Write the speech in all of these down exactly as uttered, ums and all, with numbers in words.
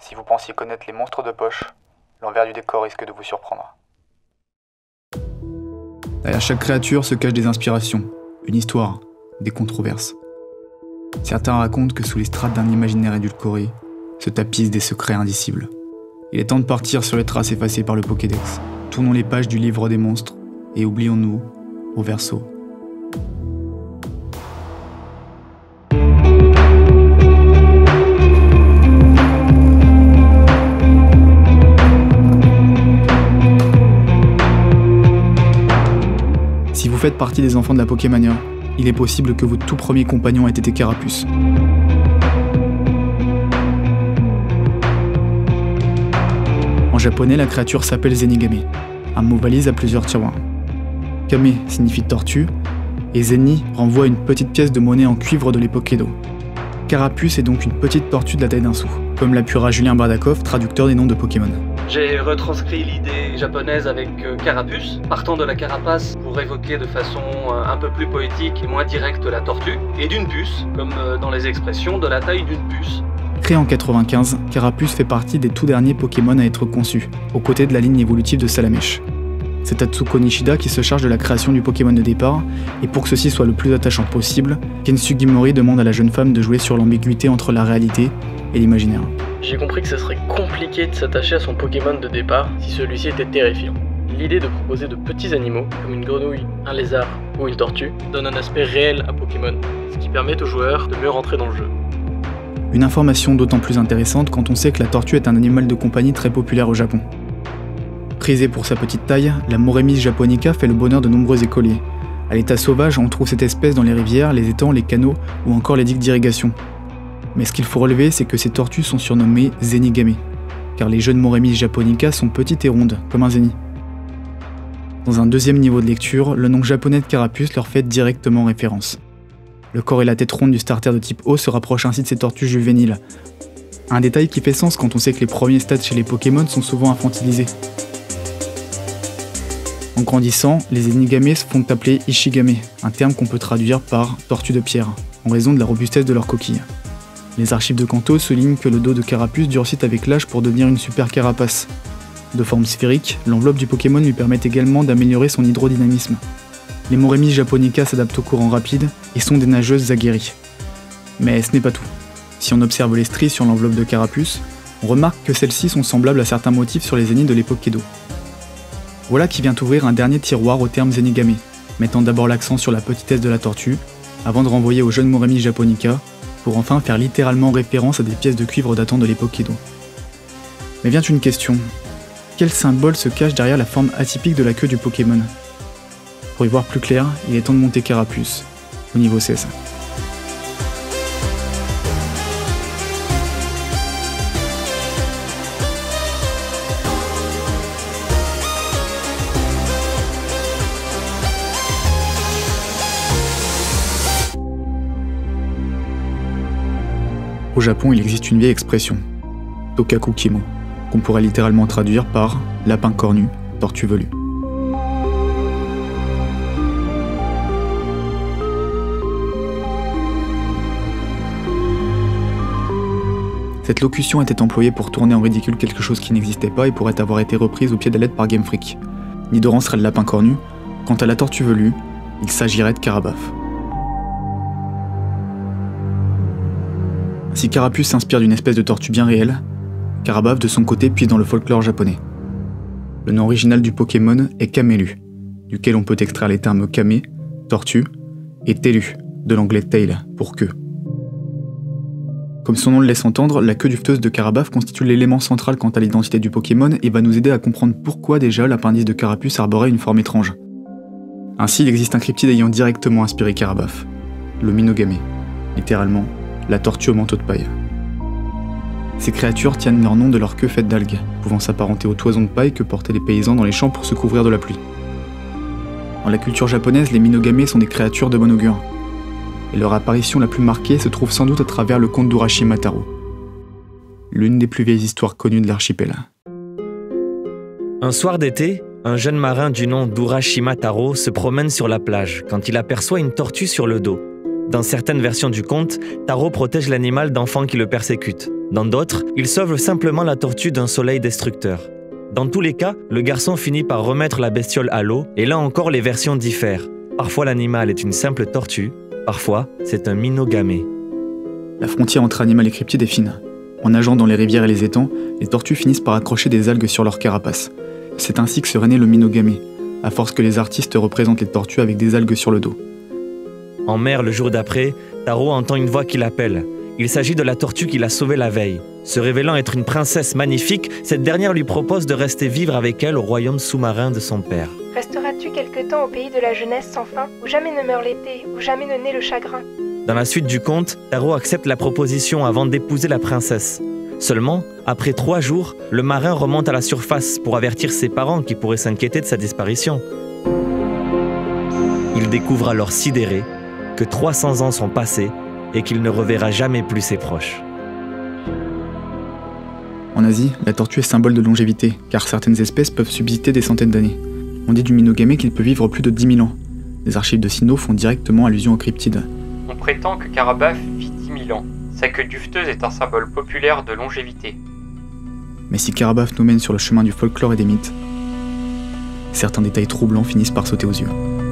Si vous pensiez connaître les monstres de poche, l'envers du décor risque de vous surprendre. Derrière chaque créature se cachent des inspirations, une histoire, des controverses. Certains racontent que sous les strates d'un imaginaire édulcoré se tapissent des secrets indicibles. Il est temps de partir sur les traces effacées par le Pokédex. Tournons les pages du livre des monstres et oublions-nous au verso. Si vous faites partie des enfants de la Pokémania, il est possible que votre tout premier compagnon ait été Carapuce. En japonais, la créature s'appelle Zenigame, un mot valise à plusieurs tiroirs. Kame signifie tortue, et Zeni renvoie à une petite pièce de monnaie en cuivre de l'époque Edo. Carapuce est donc une petite tortue de la taille d'un sou, comme l'appuiera Julien Bardakov, traducteur des noms de Pokémon. J'ai retranscrit l'idée japonaise avec euh, Carapuce, partant de la carapace pour évoquer de façon euh, un peu plus poétique et moins directe la tortue, et d'une puce, comme euh, dans les expressions, de la taille d'une puce. Créé en quatre-vingt-quinze, Carapuce fait partie des tout derniers Pokémon à être conçus, aux côtés de la ligne évolutive de Salamèche. C'est Atsuko Nishida qui se charge de la création du Pokémon de départ, et pour que ceci soit le plus attachant possible, Ken Sugimori demande à la jeune femme de jouer sur l'ambiguïté entre la réalité et l'imaginaire. J'ai compris que ce serait compliqué de s'attacher à son Pokémon de départ si celui-ci était terrifiant. L'idée de proposer de petits animaux, comme une grenouille, un lézard ou une tortue, donne un aspect réel à Pokémon, ce qui permet aux joueurs de mieux rentrer dans le jeu. Une information d'autant plus intéressante quand on sait que la tortue est un animal de compagnie très populaire au Japon. Prisée pour sa petite taille, la Moremis japonica fait le bonheur de nombreux écoliers. À l'état sauvage, on trouve cette espèce dans les rivières, les étangs, les canaux ou encore les digues d'irrigation. Mais ce qu'il faut relever, c'est que ces tortues sont surnommées Zenigame, car les jeunes Moremis japonica sont petites et rondes, comme un zéni. Dans un deuxième niveau de lecture, le nom japonais de Carapuce leur fait directement référence. Le corps et la tête ronde du starter de type O se rapprochent ainsi de ces tortues juvéniles. Un détail qui fait sens quand on sait que les premiers stades chez les Pokémon sont souvent infantilisés. En grandissant, les Zenigame se font appeler Ishigame, un terme qu'on peut traduire par tortue de pierre, en raison de la robustesse de leur coquille. Les archives de Kanto soulignent que le dos de Carapuce durcit avec l'âge pour devenir une super carapace. De forme sphérique, l'enveloppe du Pokémon lui permet également d'améliorer son hydrodynamisme. Les Moremis japonica s'adaptent au courant rapide et sont des nageuses aguerries. Mais ce n'est pas tout. Si on observe les stries sur l'enveloppe de Carapuce, on remarque que celles-ci sont semblables à certains motifs sur les zéniths de l'époque Edo. Voilà qui vient ouvrir un dernier tiroir au terme Zenigame, mettant d'abord l'accent sur la petitesse de la tortue, avant de renvoyer aux jeunes Moremis japonica, pour enfin faire littéralement référence à des pièces de cuivre datant de l'époque Edo. Mais vient une question. Quel symbole se cache derrière la forme atypique de la queue du Pokémon ? Pour y voir plus clair, il est temps de monter Carapuce, au niveau seize. Au Japon, il existe une vieille expression, Tokaku Kimo, qu'on pourrait littéralement traduire par lapin cornu, tortue velue. Cette locution était employée pour tourner en ridicule quelque chose qui n'existait pas et pourrait avoir été reprise au pied de la lettre par Game Freak. Nidoran serait le lapin cornu, quant à la tortue velue, il s'agirait de Karabaf. Si Carapuce s'inspire d'une espèce de tortue bien réelle, Karabaf de son côté puise dans le folklore japonais. Le nom original du Pokémon est Kamelu, duquel on peut extraire les termes Kame, tortue, et Telu, de l'anglais tail, pour queue. Comme son nom le laisse entendre, la queue duveteuse de Karabaf constitue l'élément central quant à l'identité du Pokémon et va nous aider à comprendre pourquoi déjà l'appendice de Carapuce arborait une forme étrange. Ainsi, il existe un cryptide ayant directement inspiré Karabaf, le Minogame, littéralement la tortue au manteau de paille. Ces créatures tiennent leur nom de leur queue faite d'algues, pouvant s'apparenter aux toisons de paille que portaient les paysans dans les champs pour se couvrir de la pluie. Dans la culture japonaise, les Minogame sont des créatures de bon augure, et leur apparition la plus marquée se trouve sans doute à travers le conte d'Urashima Taro, l'une des plus vieilles histoires connues de l'archipel. Un soir d'été, un jeune marin du nom d'Urashima Taro se promène sur la plage quand il aperçoit une tortue sur le dos. Dans certaines versions du conte, Taro protège l'animal d'enfants qui le persécutent. Dans d'autres, il sauve simplement la tortue d'un soleil destructeur. Dans tous les cas, le garçon finit par remettre la bestiole à l'eau, et là encore les versions diffèrent. Parfois l'animal est une simple tortue, parfois c'est un minogamé. La frontière entre animal et cryptide est fine. En nageant dans les rivières et les étangs, les tortues finissent par accrocher des algues sur leur carapace. C'est ainsi que serait né le minogamé, à force que les artistes représentent les tortues avec des algues sur le dos. En mer, le jour d'après, Taro entend une voix qui l'appelle. Il s'agit de la tortue qu'il a sauvée la veille. Se révélant être une princesse magnifique, cette dernière lui propose de rester vivre avec elle au royaume sous-marin de son père. Resteras-tu quelque temps au pays de la jeunesse sans fin, où jamais ne meurt l'été, où jamais ne naît le chagrin? Dans la suite du conte, Taro accepte la proposition avant d'épouser la princesse. Seulement, après trois jours, le marin remonte à la surface pour avertir ses parents qui pourraient s'inquiéter de sa disparition. Il découvre alors sidéré que trois cents ans sont passés et qu'il ne reverra jamais plus ses proches. En Asie, la tortue est symbole de longévité, car certaines espèces peuvent subsister des centaines d'années. On dit du minogamé qu'il peut vivre plus de dix mille ans. Les archives de Sino font directement allusion aux cryptides. On prétend que Karabaf vit dix mille ans. Sa queue duveteuse est un symbole populaire de longévité. Mais si Karabaf nous mène sur le chemin du folklore et des mythes, certains détails troublants finissent par sauter aux yeux.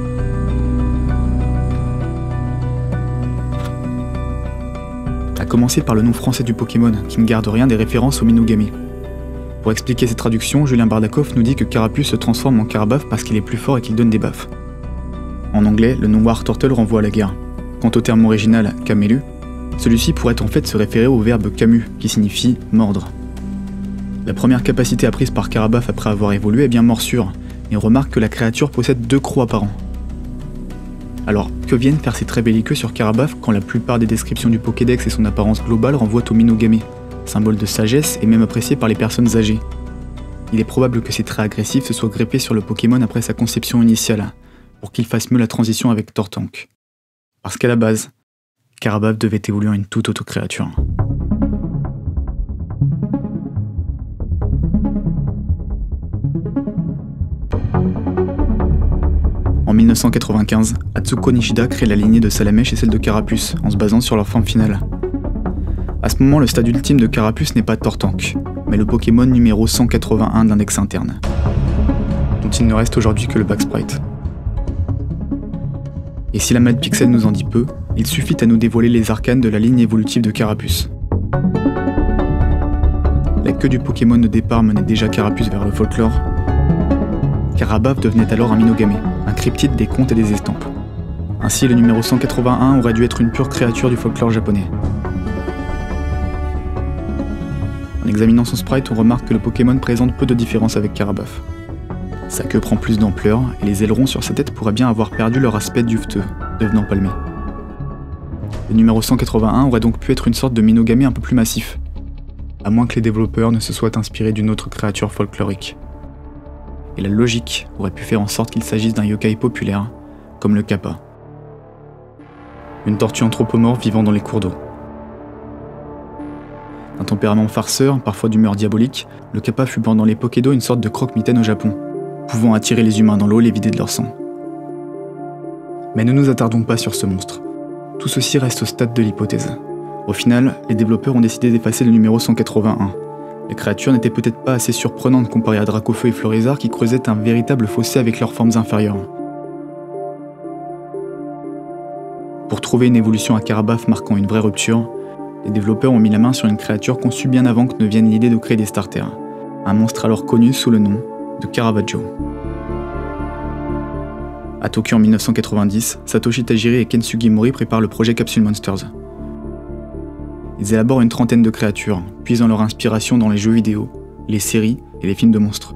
A commencer par le nom français du Pokémon, qui ne garde rien des références au minogamé. Pour expliquer cette traduction, Julien Bardakov nous dit que Carapuce se transforme en Karabaf parce qu'il est plus fort et qu'il donne des baffes. En anglais, le nom War Turtle renvoie à la guerre. Quant au terme original Kamelu, celui-ci pourrait en fait se référer au verbe Kamu, qui signifie mordre. La première capacité apprise par Karabaf après avoir évolué est bien morsure, et on remarque que la créature possède deux crocs apparents. Alors, que viennent faire ces traits belliqueux sur Karabaf quand la plupart des descriptions du Pokédex et son apparence globale renvoient au minogamé, symbole de sagesse et même apprécié par les personnes âgées? Il est probable que ces traits agressifs se soient greffés sur le Pokémon après sa conception initiale, pour qu'il fasse mieux la transition avec Tortank. Parce qu'à la base, Karabaf devait évoluer en une toute autre créature. En mille neuf cent quatre-vingt-quinze, Atsuko Nishida crée la lignée de Salamèche et celle de Carapuce, en se basant sur leur forme finale. À ce moment, le stade ultime de Carapuce n'est pas Tortank, mais le Pokémon numéro cent quatre-vingt-un de l'index interne, dont il ne reste aujourd'hui que le Backsprite. Et si la map Pixel nous en dit peu, il suffit à nous dévoiler les arcanes de la ligne évolutive de Carapuce. La queue du Pokémon de départ menait déjà Carapuce vers le folklore. Karabaf devenait alors un minogamé, un cryptide des contes et des estampes. Ainsi, le numéro cent quatre-vingt-un aurait dû être une pure créature du folklore japonais. En examinant son sprite, on remarque que le Pokémon présente peu de différences avec Karabaf. Sa queue prend plus d'ampleur, et les ailerons sur sa tête pourraient bien avoir perdu leur aspect duveteux, devenant palmé. Le numéro cent quatre-vingt-un aurait donc pu être une sorte de minogamé un peu plus massif, à moins que les développeurs ne se soient inspirés d'une autre créature folklorique. Et la logique aurait pu faire en sorte qu'il s'agisse d'un yokai populaire, comme le Kappa. Une tortue anthropomorphe vivant dans les cours d'eau. D'un tempérament farceur, parfois d'humeur diabolique, le Kappa fut pendant les Pokédo une sorte de croque-mitaine au Japon, pouvant attirer les humains dans l'eau et les vider de leur sang. Mais ne nous attardons pas sur ce monstre. Tout ceci reste au stade de l'hypothèse. Au final, les développeurs ont décidé d'effacer le numéro cent quatre-vingt-un. Les créatures n'étaient peut-être pas assez surprenantes comparées à Dracofeu et Florizarre qui creusaient un véritable fossé avec leurs formes inférieures. Pour trouver une évolution à Karabaf marquant une vraie rupture, les développeurs ont mis la main sur une créature conçue bien avant que ne vienne l'idée de créer des starters. Un monstre alors connu sous le nom de Caravaggio. À Tokyo en mille neuf cent quatre-vingt-dix, Satoshi Tajiri et Ken Sugimori préparent le projet Capsule Monsters. Ils élaborent une trentaine de créatures, puisant leur inspiration dans les jeux vidéo, les séries et les films de monstres.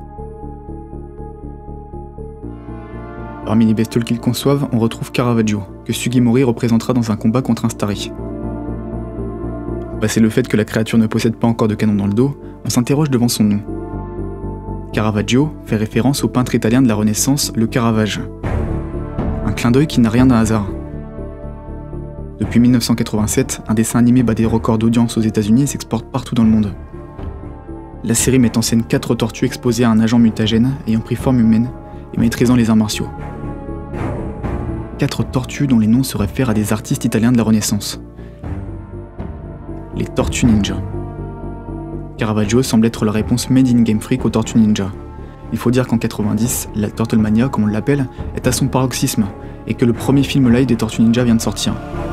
Parmi les bestioles qu'ils conçoivent, on retrouve Caravaggio, que Sugimori représentera dans un combat contre un Starry. Passé le fait que la créature ne possède pas encore de canon dans le dos, on s'interroge devant son nom. Caravaggio fait référence au peintre italien de la Renaissance, le Caravage. Un clin d'œil qui n'a rien d'un hasard. Depuis mille neuf cent quatre-vingt-sept, un dessin animé bat des records d'audience aux États-Unis et s'exporte partout dans le monde. La série met en scène quatre tortues exposées à un agent mutagène ayant pris forme humaine et maîtrisant les arts martiaux. quatre tortues dont les noms se réfèrent à des artistes italiens de la Renaissance. Les Tortues Ninja. Caravaggio semble être la réponse made in Game Freak aux Tortues Ninja. Il faut dire qu'en quatre-vingt-dix, la Turtlemania, comme on l'appelle, est à son paroxysme, et que le premier film live des Tortues Ninja vient de sortir.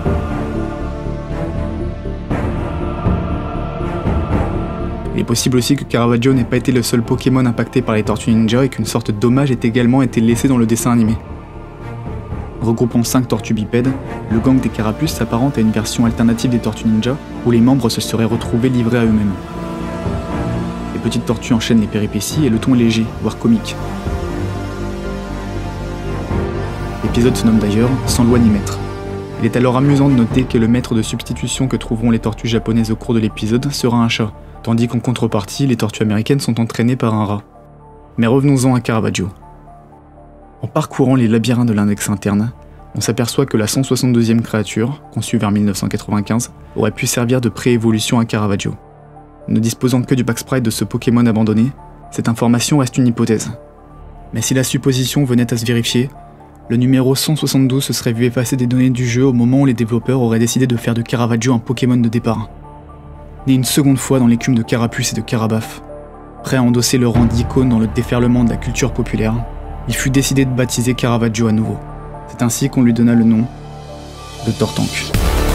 Il est possible aussi que Caravaggio n'ait pas été le seul Pokémon impacté par les Tortues Ninja et qu'une sorte d'hommage ait également été laissé dans le dessin animé. Regroupant cinq tortues bipèdes, le gang des Carapuces s'apparente à une version alternative des Tortues Ninja, où les membres se seraient retrouvés livrés à eux-mêmes. Les petites tortues enchaînent les péripéties et le ton est léger, voire comique. L'épisode se nomme d'ailleurs « Sans loi ni maître ». Il est alors amusant de noter que le maître de substitution que trouveront les tortues japonaises au cours de l'épisode sera un chat, tandis qu'en contrepartie, les tortues américaines sont entraînées par un rat. Mais revenons-en à Caravaggio. En parcourant les labyrinthes de l'index interne, on s'aperçoit que la cent soixante-deuxième créature, conçue vers mille neuf cent quatre-vingt-quinze, aurait pu servir de pré-évolution à Caravaggio. Ne disposant que du backsprite de ce Pokémon abandonné, cette information reste une hypothèse. Mais si la supposition venait à se vérifier, le numéro cent soixante-douze se serait vu effacer des données du jeu au moment où les développeurs auraient décidé de faire de Caravaggio un Pokémon de départ. Né une seconde fois dans l'écume de Carapuce et de Carabaf, prêt à endosser le rang d'icône dans le déferlement de la culture populaire, il fut décidé de baptiser Caravaggio à nouveau. C'est ainsi qu'on lui donna le nom de Tortank.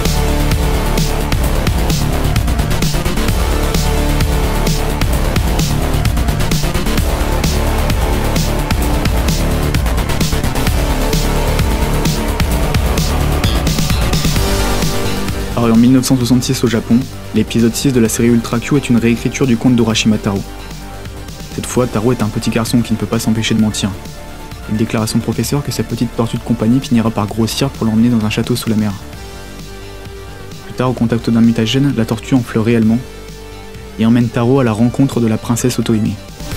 Paru en mille neuf cent soixante-six au Japon, l'épisode six de la série Ultra Q est une réécriture du conte d'Urashima Taro. Cette fois, Taro est un petit garçon qui ne peut pas s'empêcher de mentir. Il déclare à son professeur que sa petite tortue de compagnie finira par grossir pour l'emmener dans un château sous la mer. Plus tard, au contact d'un mutagène, la tortue enfle réellement et emmène Taro à la rencontre de la princesse Otohime.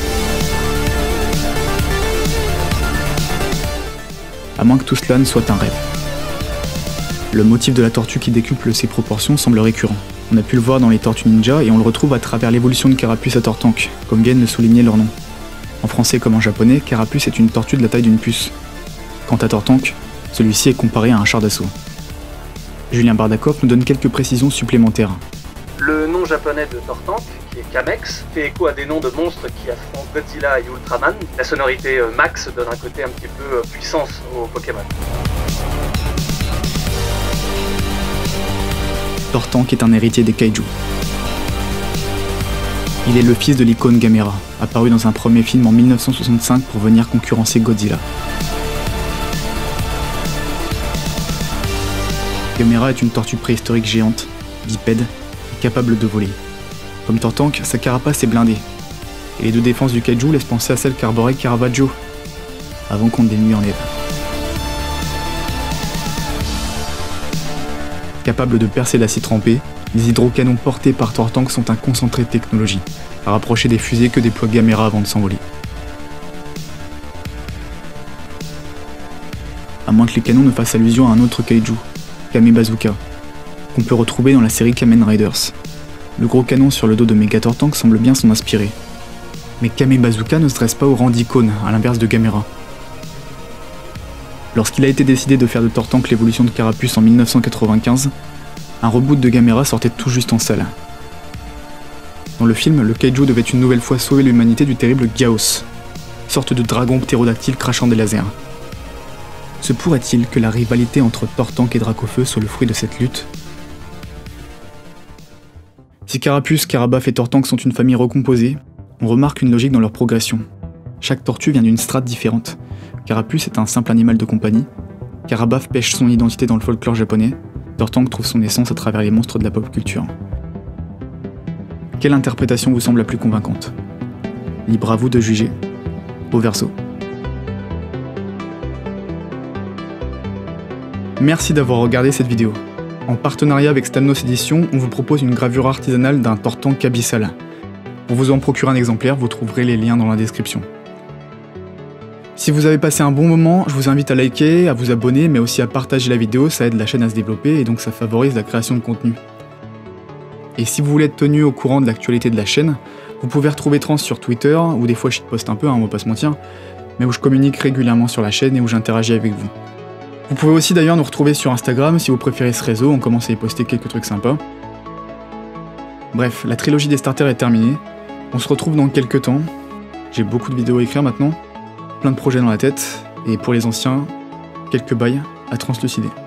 À moins que tout cela ne soit un rêve. Le motif de la tortue qui décuple ses proportions semble récurrent. On a pu le voir dans les Tortues Ninja et on le retrouve à travers l'évolution de Carapuce à Tortank, comme viennent de souligner leur nom. En français comme en japonais, Carapuce est une tortue de la taille d'une puce. Quant à Tortank, celui-ci est comparé à un char d'assaut. Julien Bardakov nous donne quelques précisions supplémentaires. Le nom japonais de Tortank, qui est Kamex, fait écho à des noms de monstres qui affrontent Godzilla et Ultraman. La sonorité euh, Max donne un côté un petit peu euh, puissance au Pokémon. Tortank est un héritier des kaiju. Il est le fils de l'icône Gamera, apparu dans un premier film en mille neuf cent soixante-cinq pour venir concurrencer Godzilla. Gamera est une tortue préhistorique géante, bipède, et capable de voler. Comme Tortank, sa carapace est blindée, et les deux défenses du kaiju laissent penser à celle qu'arborait Caravaggio, avant qu'on ne les lui enlève. Capables de percer l'acier trempé, les hydrocanons portés par Tortank sont un concentré de technologie, à rapprocher des fusées que déploie Gamera avant de s'envoler. À moins que les canons ne fassent allusion à un autre kaiju, Kame Bazooka, qu'on peut retrouver dans la série Kamen Riders. Le gros canon sur le dos de Mega Tortank semble bien s'en inspirer. Mais Kame Bazooka ne se dresse pas au rang d'icône, à l'inverse de Gamera. Lorsqu'il a été décidé de faire de Tortank l'évolution de Carapuce en mille neuf cent quatre-vingt-quinze, un reboot de Gamera sortait tout juste en salle. Dans le film, le kaiju devait une nouvelle fois sauver l'humanité du terrible Gyaos, sorte de dragon ptérodactyle crachant des lasers. Se pourrait-il que la rivalité entre Tortank et Dracofeu soit le fruit de cette lutte? Si Carapuce, Carabaf et Tortank sont une famille recomposée, on remarque une logique dans leur progression. Chaque tortue vient d'une strate différente. Carapuce est un simple animal de compagnie, Carabaf pêche son identité dans le folklore japonais, Tortank trouve son essence à travers les monstres de la pop culture. Quelle interprétation vous semble la plus convaincante? Libre à vous de juger. Au verso. Merci d'avoir regardé cette vidéo. En partenariat avec Stamnos Éditions, on vous propose une gravure artisanale d'un Tortank abyssal. Pour vous en procurer un exemplaire, vous trouverez les liens dans la description. Si vous avez passé un bon moment, je vous invite à liker, à vous abonner, mais aussi à partager la vidéo, ça aide la chaîne à se développer et donc ça favorise la création de contenu. Et si vous voulez être tenu au courant de l'actualité de la chaîne, vous pouvez retrouver Trans sur Twitter, où des fois je poste un peu, hein, on va pas se mentir, mais où je communique régulièrement sur la chaîne et où j'interagis avec vous. Vous pouvez aussi d'ailleurs nous retrouver sur Instagram si vous préférez ce réseau, on commence à y poster quelques trucs sympas. Bref, la trilogie des starters est terminée. On se retrouve dans quelques temps. J'ai beaucoup de vidéos à écrire maintenant, plein de projets dans la tête, et pour les anciens, quelques bails à translucider.